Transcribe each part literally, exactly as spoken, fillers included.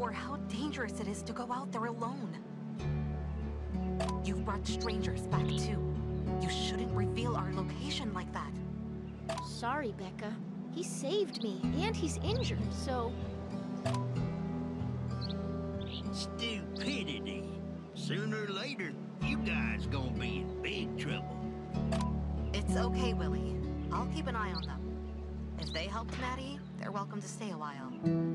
sure how dangerous it is to go out there alone. You've brought strangers back too. You shouldn't reveal our location like that. Sorry, Becca. He saved me, and he's injured, so... Stupidity. Sooner or later, you guys gonna be in big trouble. It's okay, Willie. I'll keep an eye on them. If they helped Maddie, they're welcome to stay a while.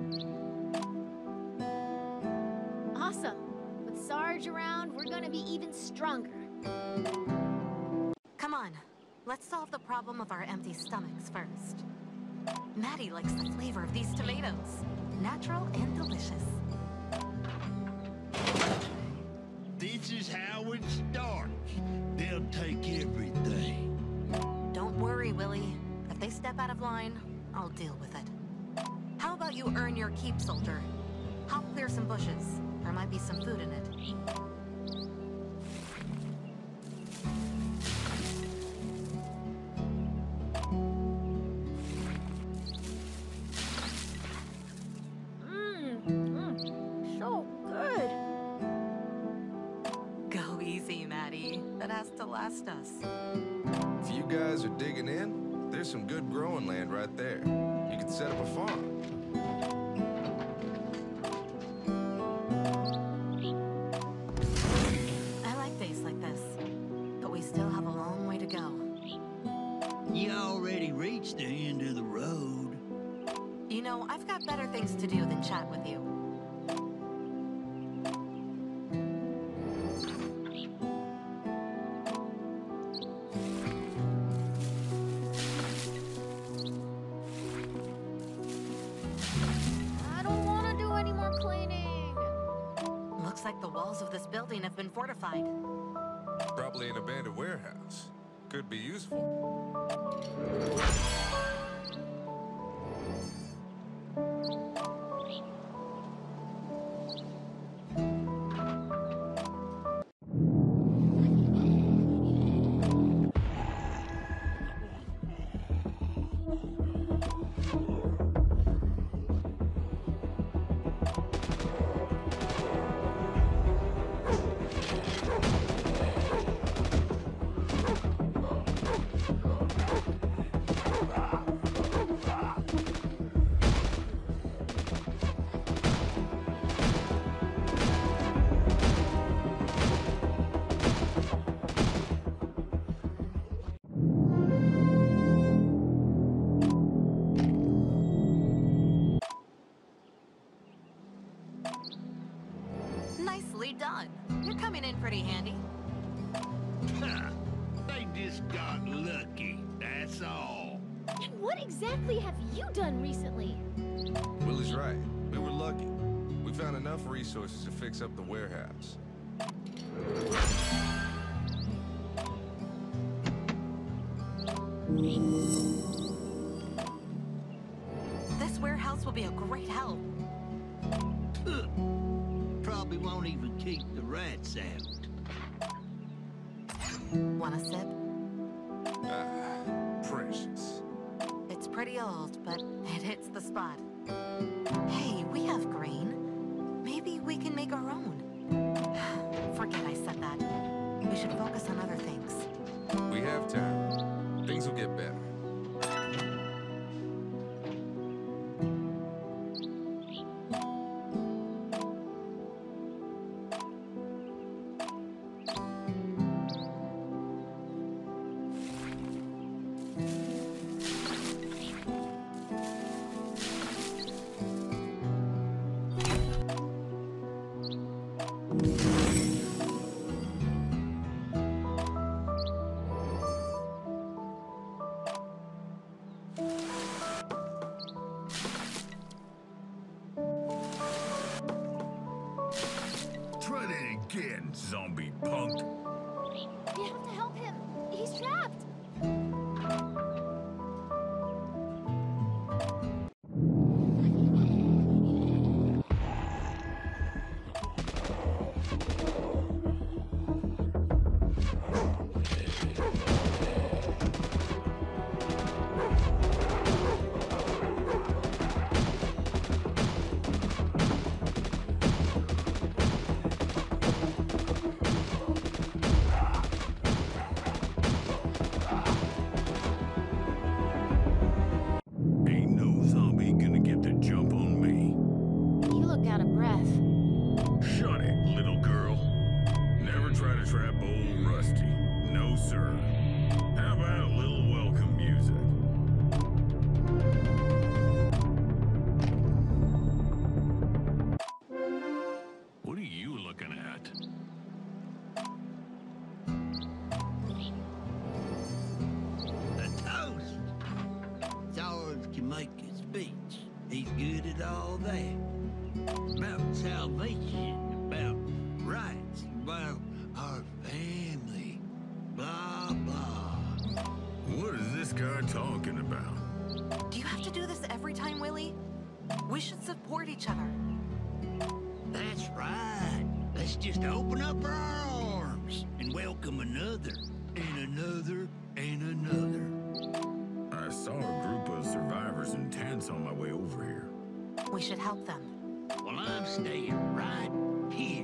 Awesome. With Sarge around, we're gonna be even stronger. Come on. Let's solve the problem of our empty stomachs first. Maddie likes the flavor of these tomatoes. Natural and delicious. This is how it starts. They'll take everything. Don't worry, Willie. If they step out of line, I'll deal with it. How about you earn your keep, soldier? Hop clear some bushes. There might be some food in it. Mmm, mm, so good. Go easy, Maddie. That has to last us. If you guys are digging in, there's some good growing land right there. You could set up a farm. I like days like this, but we still have a long way to go. You already reached the end of the road. You know, I've got better things to do than chat with you. I don't want to do any more cleaning. Looks like the walls of this building have been fortified. Probably an abandoned warehouse. Could be useful. Nicely done. You're coming in pretty handy. Ha! They just got lucky, that's all. And what exactly have you done recently? Willie's right. We were lucky. We found enough resources to fix up the warehouse. This warehouse will be a great help. Huh. Probably won't even keep the rats out. Want a sip? Ah, precious. It's pretty old, but it hits the spot. Hey, we have grain. Maybe we can make our own. Forget I said that. We should focus on other things. We have time. Things will get better. Try that again, zombie punk. We have to help him. He's trapped. sir. How about a little welcome music? What are you looking at? A toast. Sarge can make a speech. He's good at all that. About salvation, about rights, about our family. Blah, blah. What is this guy talking about? Do you have to do this every time, Willie? We should support each other. That's right. Let's just open up our arms and welcome another, and another, and another. I saw a group of survivors in tents on my way over here. We should help them. Well, I'm staying right here.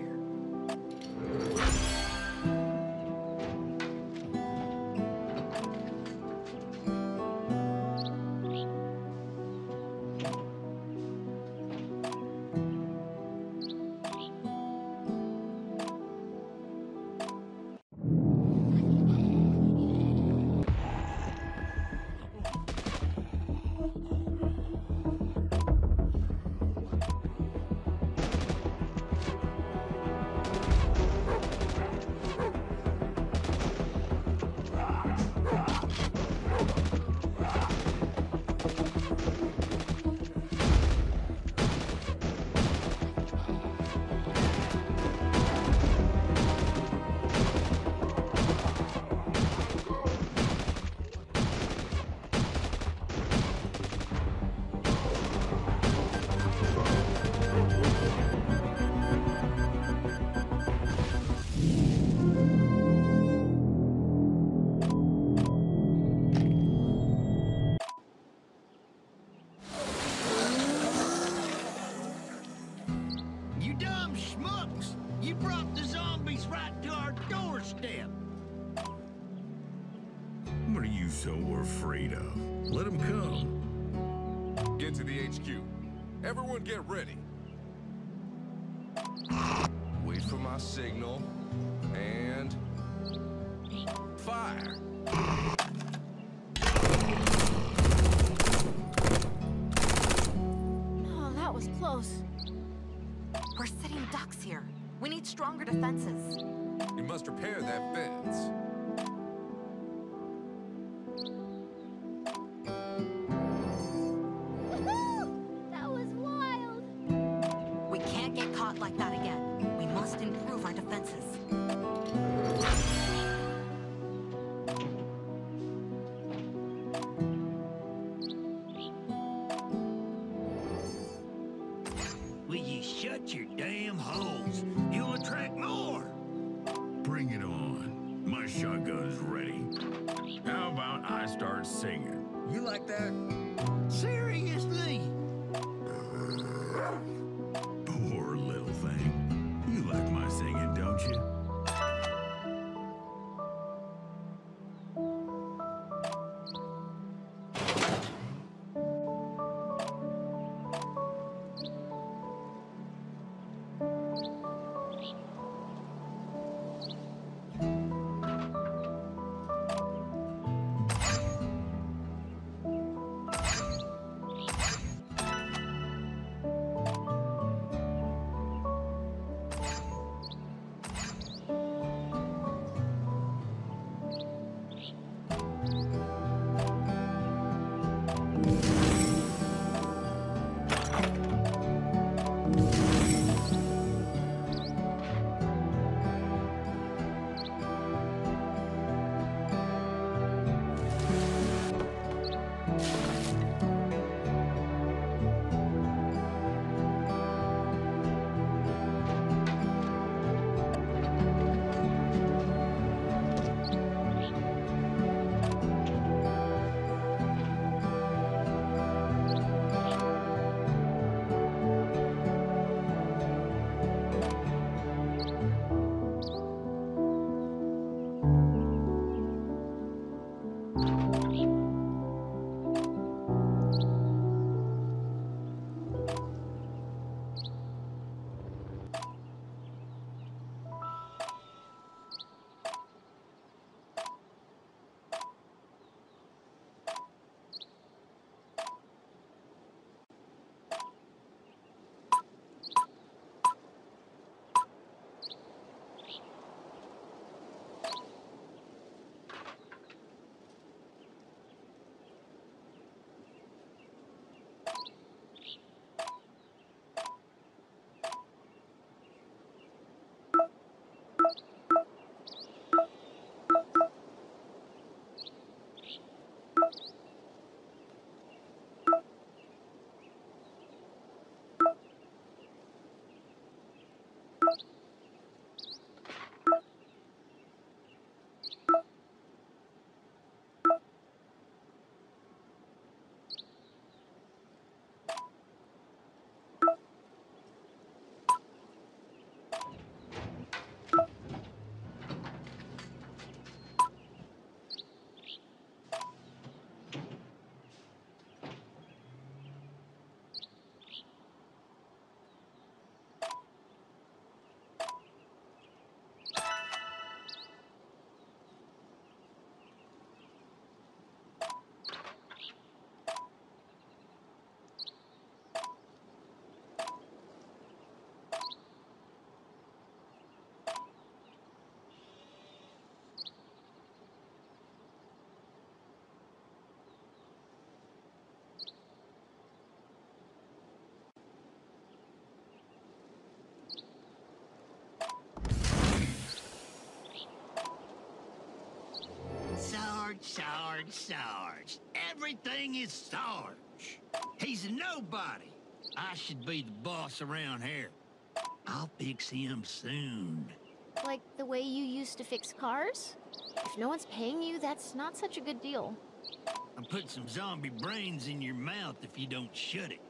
You dumb schmucks! You brought the zombies right to our doorstep! What are you so afraid of? Let him come. Get to the H Q. Everyone get ready. Wait for my signal. And... fire! Oh, that was close. We're sitting ducks here. We need stronger defenses. You must repair that fence. Woohoo! That was wild. We can't get caught like that again. We must improve our defenses. Will you shut your damn holes? You'll attract more! Bring it on. My shotgun's ready. How about I start singing? You like that? Seriously? Poor little thing. You like my singing, don't you? Sarge, Sarge. Everything is Sarge. He's a nobody. I should be the boss around here. I'll fix him soon. Like the way you used to fix cars? If no one's paying you, that's not such a good deal. I'll put some zombie brains in your mouth if you don't shut it.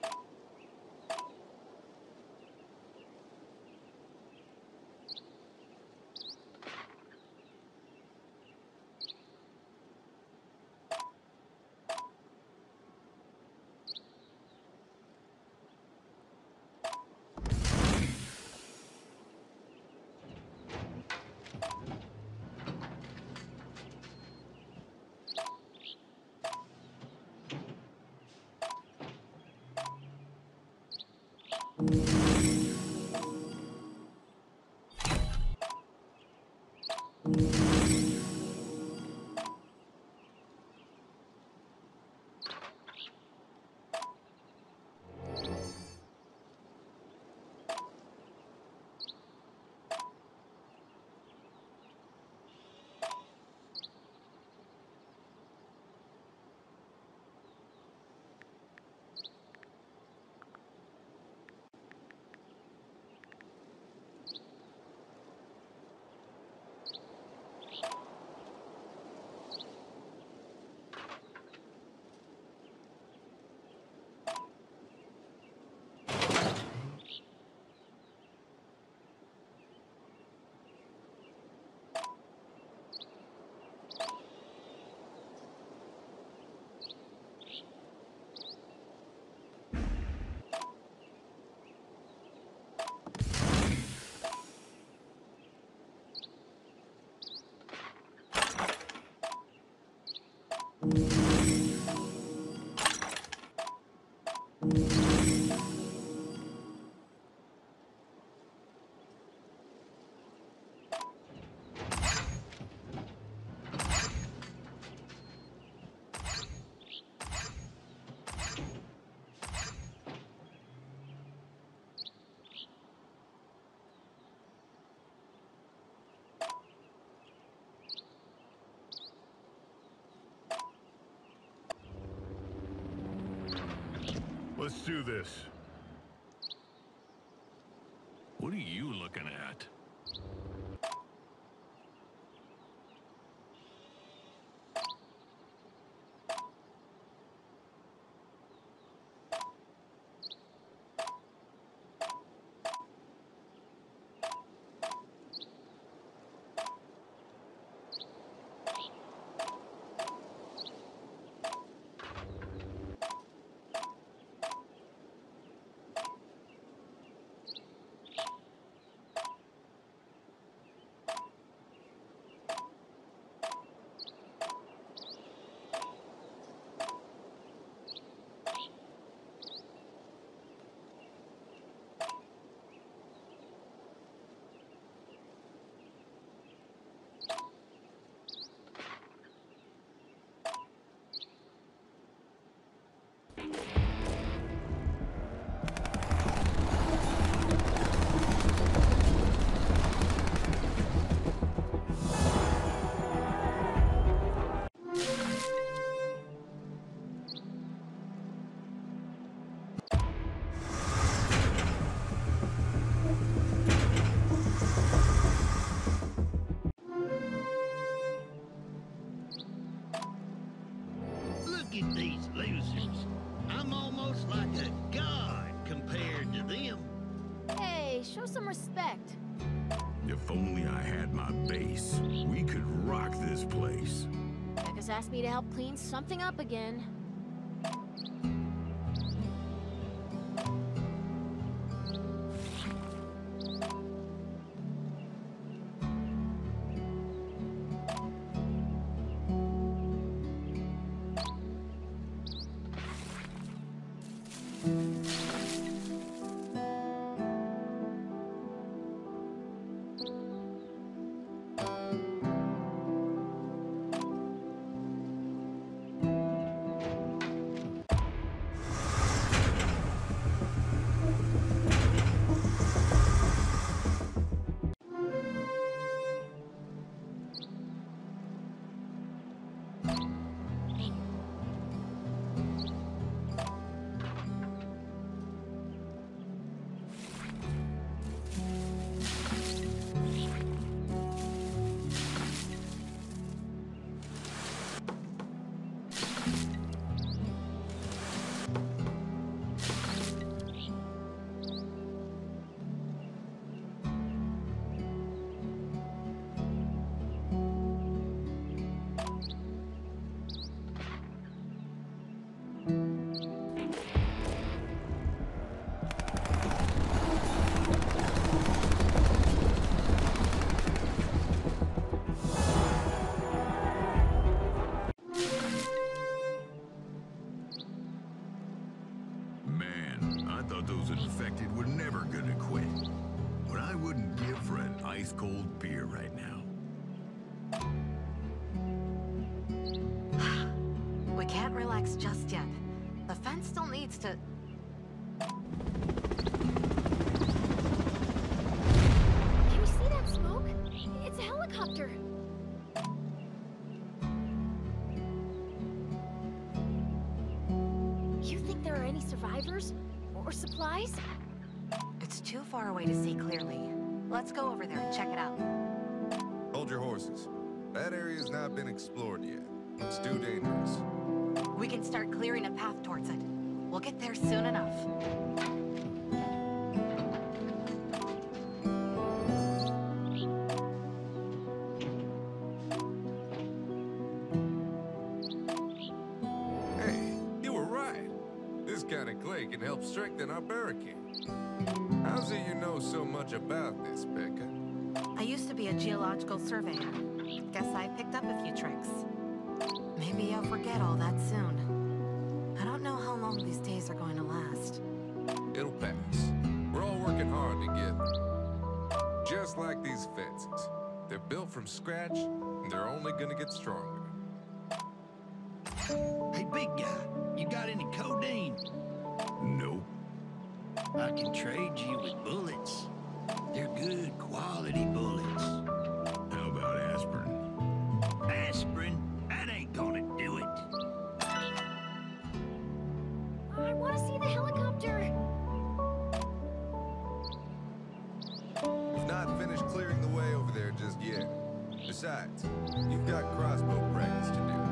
Let's do this. What are you looking at? Look at these losers. I'm almost like a god compared to them. Hey, show some respect. If only I had my base, we could rock this place. Becca's asked me to help clean something up again. but those infected were never gonna quit. What I wouldn't give for an ice-cold beer right now. We can't relax just yet. The fence still needs to... Can you see that smoke? It's a helicopter. You think there are any survivors? Or supplies? It's too far away to see clearly. Let's go over there and check it out. Hold your horses. That area's not been explored yet. It's too dangerous. We can start clearing a path towards it. We'll get there soon enough. Hey, you were right. This kind of clay can help strengthen our barricade. How's it you know so much about this, Becca? I used to be a geological surveyor. Guess I picked up a few tricks. Maybe I'll forget all that soon. I don't know how long these days are going to last. It'll pass. We're all working hard together. Just like these fences. They're built from scratch, and they're only gonna get stronger. Hey, big guy, you got any codeine? Nope. I can trade you with bullets. They're good quality bullets. How about aspirin? Aspirin? That ain't gonna do it. I want to see the helicopter. We've not finished clearing the way over there just yet. Besides, you've got crossbow practice to do.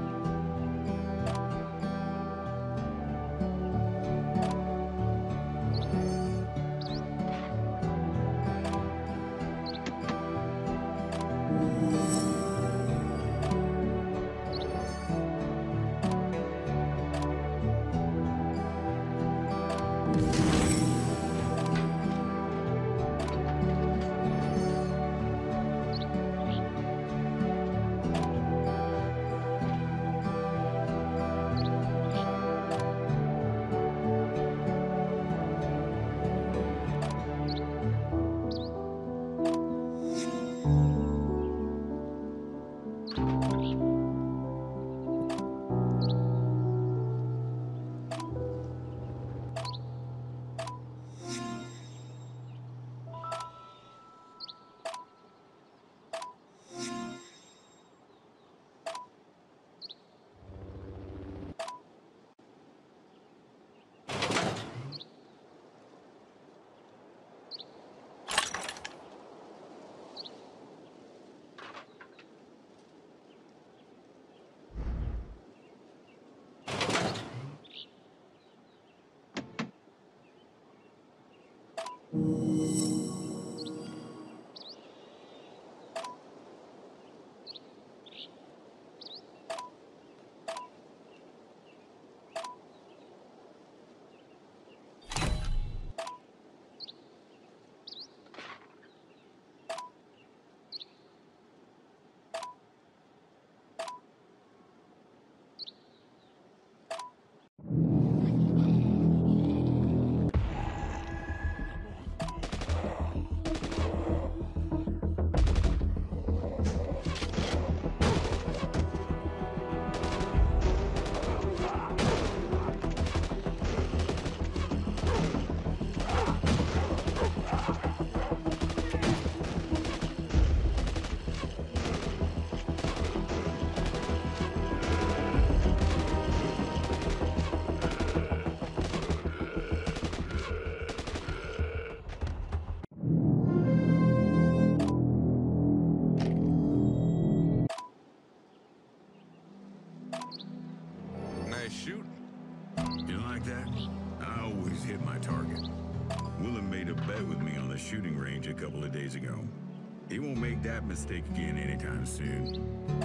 Shooting. You like that? I always hit my target. Willem made a bet with me on the shooting range a couple of days ago. He won't make that mistake again anytime soon.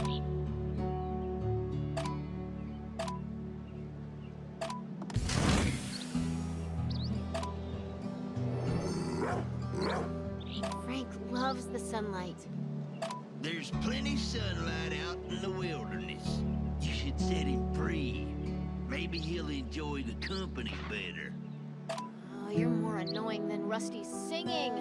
Frank loves the sunlight. There's plenty sunlight out in the wilderness. You should set him free. Maybe he'll enjoy the company better. Oh, Oh, you're more annoying than Rusty's singing.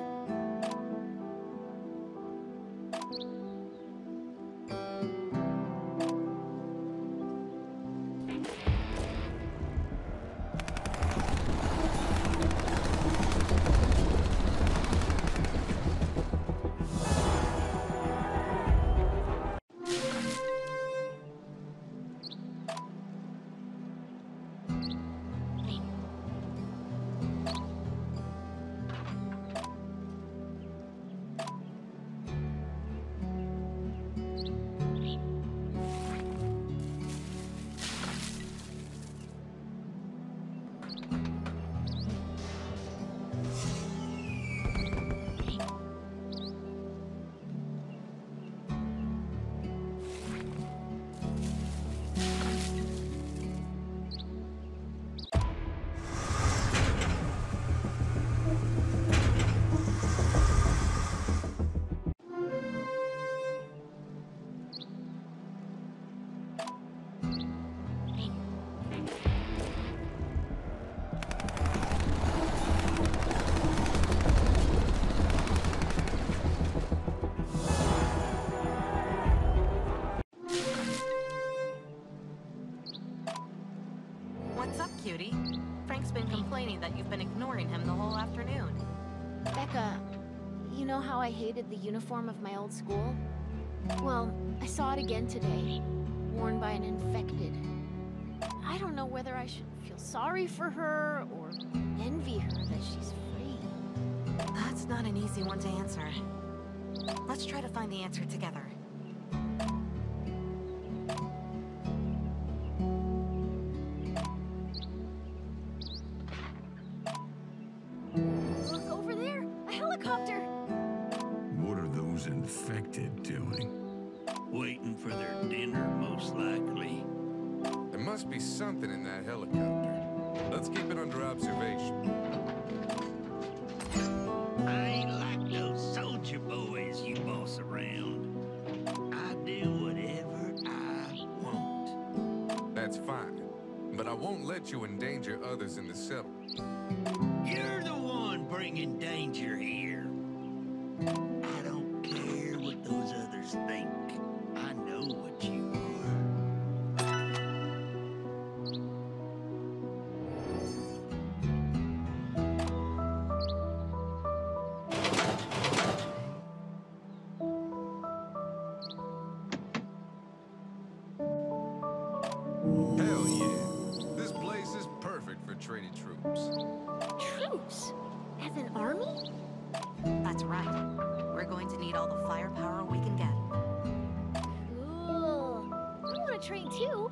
What's up, cutie? Frank's been complaining that you've been ignoring him the whole afternoon. Becca, you know how I hated the uniform of my old school? Well, I saw it again today, worn by an infected. I don't know whether I should feel sorry for her or envy her that she's free. That's not an easy one to answer. Let's try to find the answer together. Look over there, a helicopter! What are those infected doing? Waiting for their dinner, most likely. There must be something in that helicopter. Let's keep it under observation. I ain't like those soldier boys you boss around. I do whatever I want. That's fine. But I won't let you endanger others in the settlement. You're the one bringing danger here. I don't care what those others think. I know what you are. Hell yeah. This place is perfect for trading troops. Troops? As an army? That's right. We're going to need all the firepower we can get. Cool. I want to train too.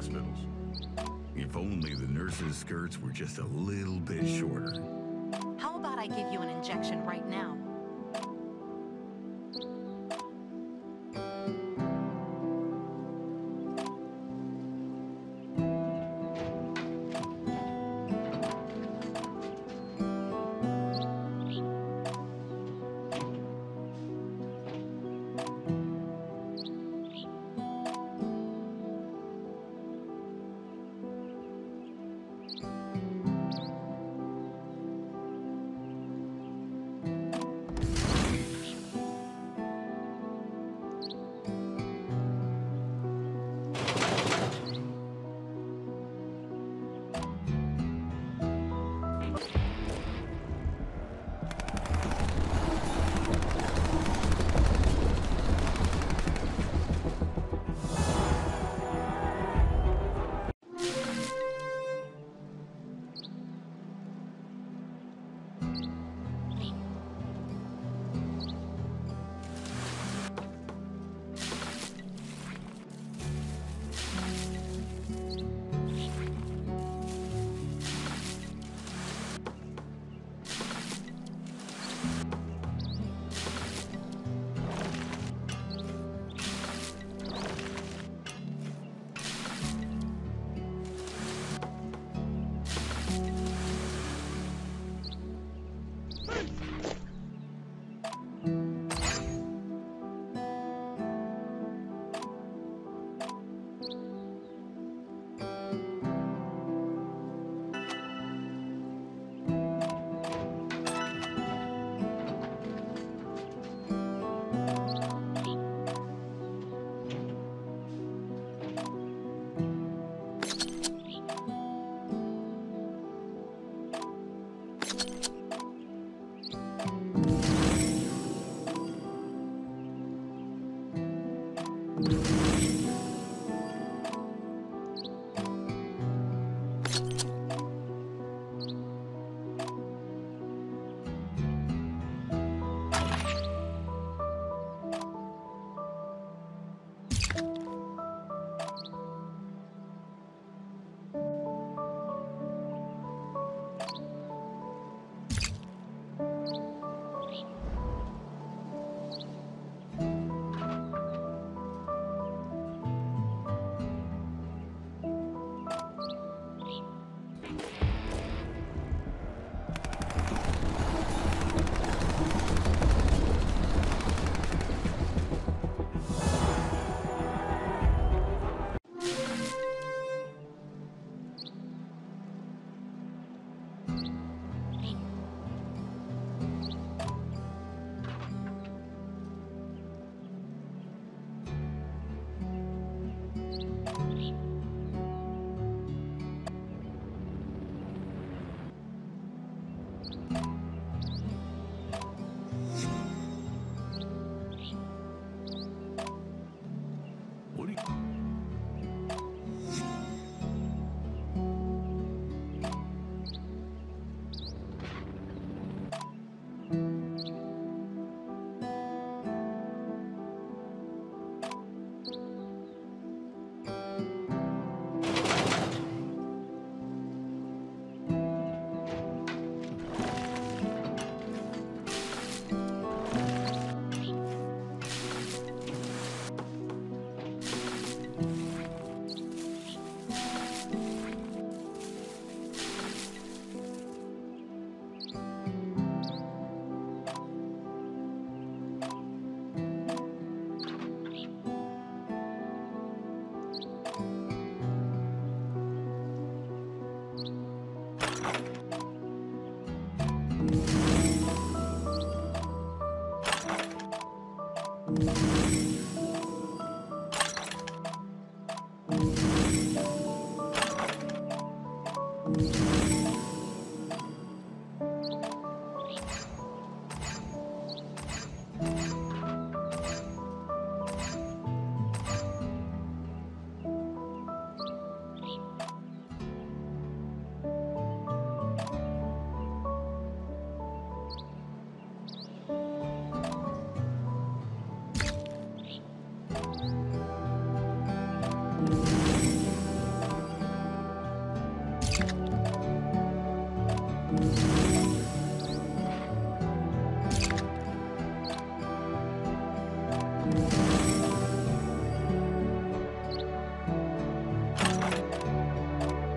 hospitals. If only the nurses' skirts were just a little bit shorter. How about I give you an injection right now?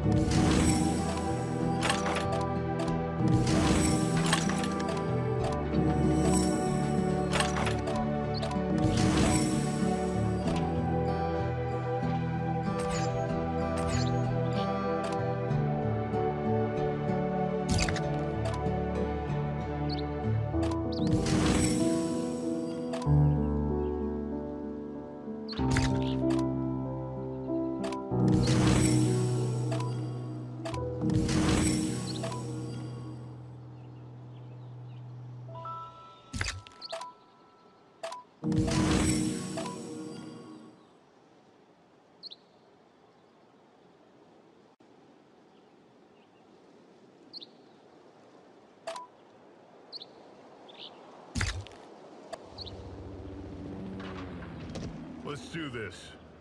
Let's do this.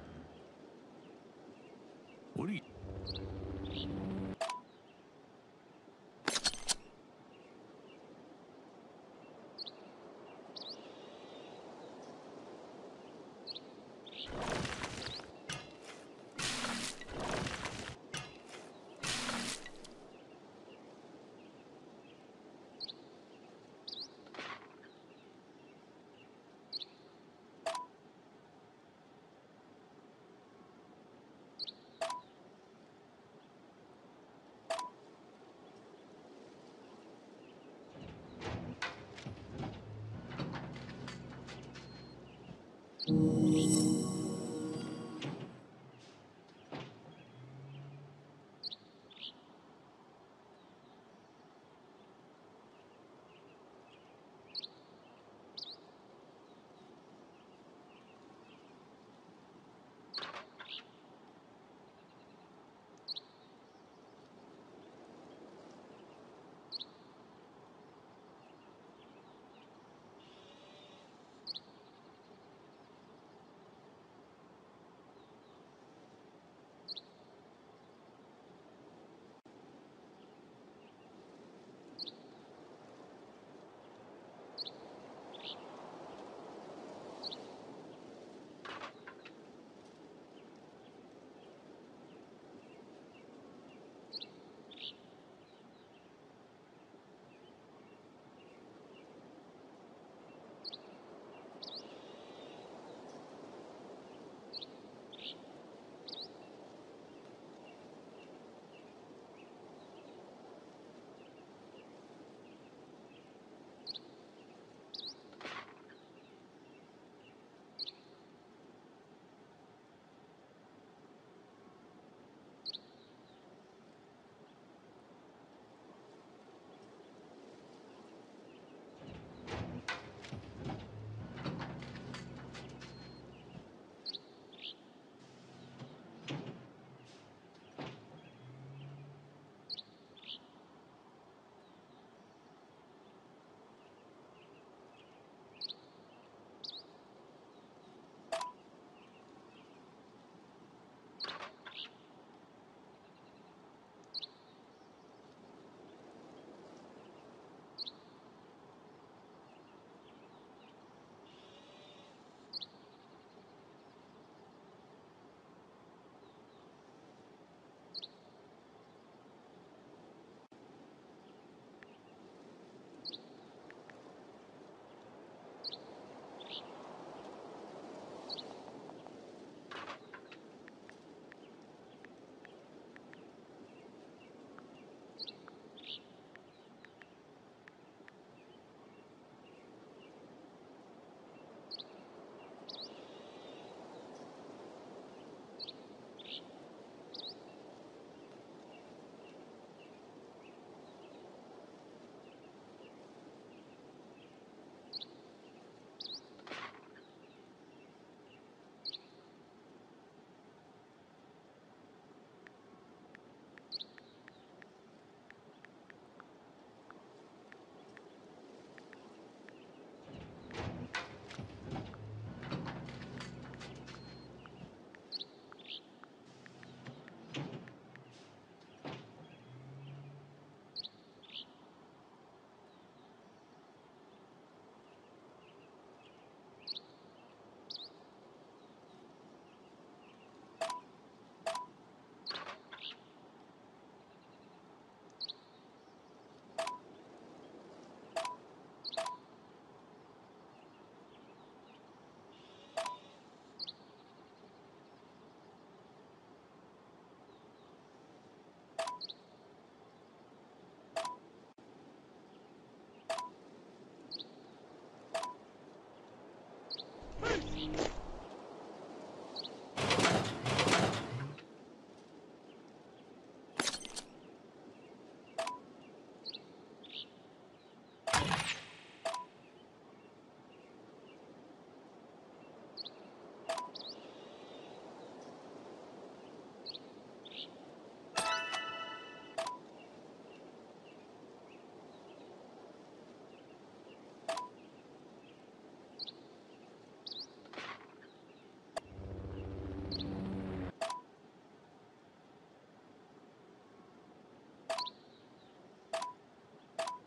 What do you...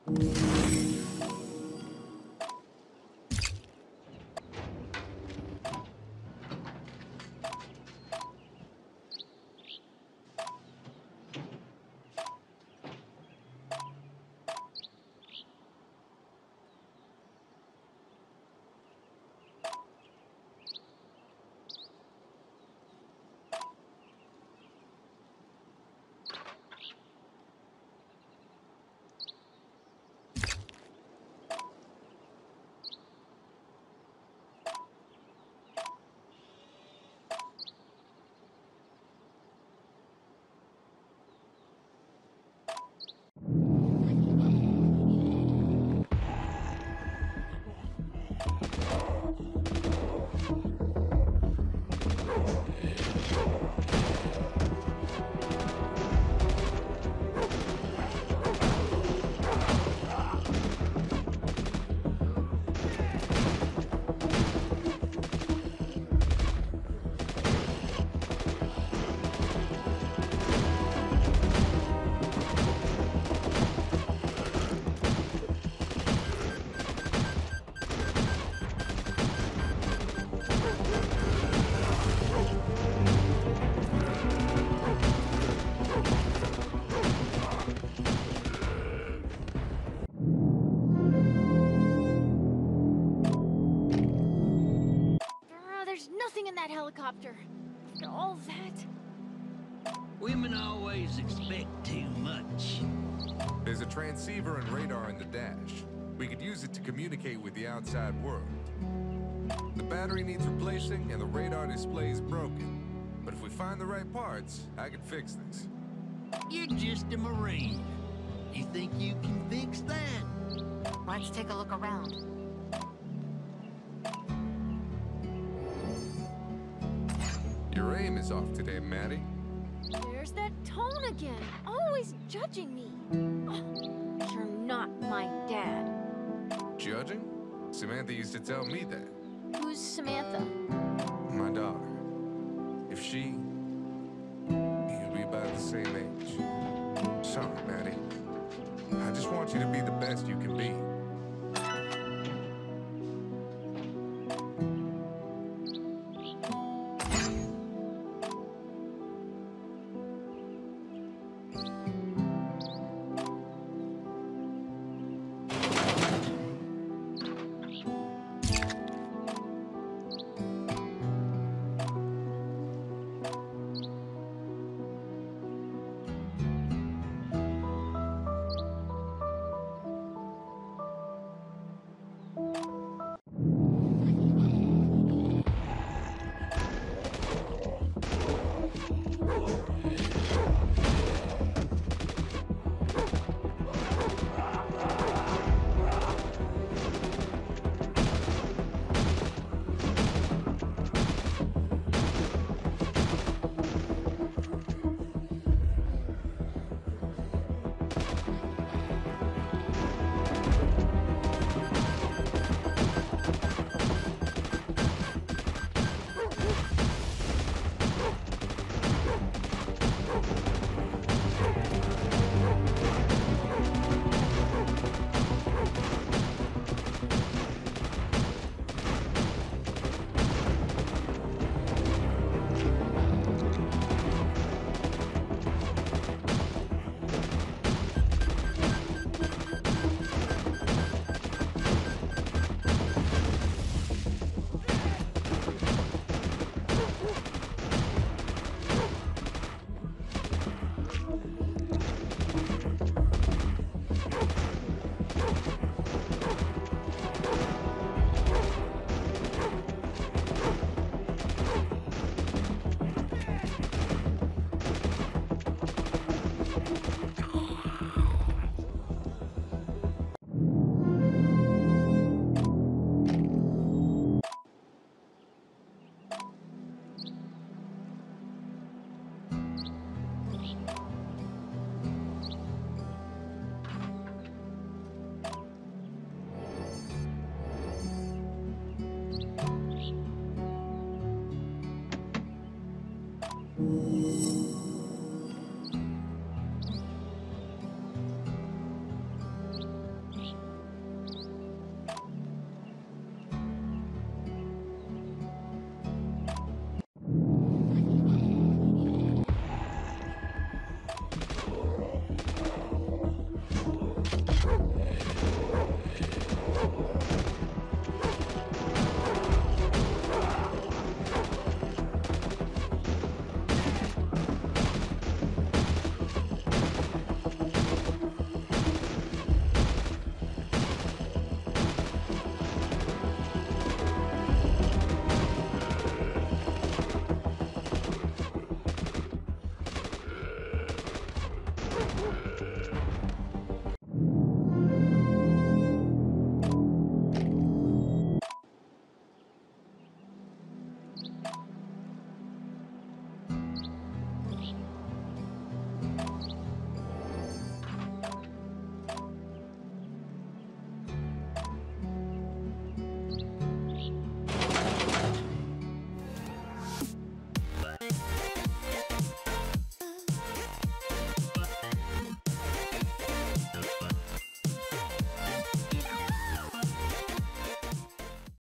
That helicopter. After all that. Women always expect too much. There's a transceiver and radar in the dash. We could use it to communicate with the outside world. The battery needs replacing and the radar display is broken. But if we find the right parts, I can fix this. You're just a Marine. You think you can fix that? Let's take a look around. Your aim is off today, Maddie. There's that tone again. Always judging me. Oh, you're not my dad. Judging? Samantha used to tell me that. Who's Samantha? My daughter. If she... You'd be about the same age. Sorry, Maddie. I just want you to be the best you can be.